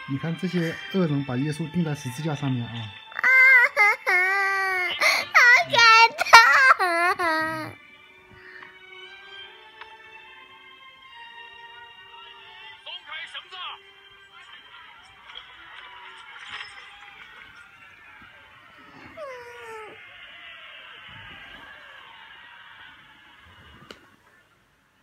你看这些恶人把耶稣钉在十字架上面啊！ 好感动！ 松开绳子！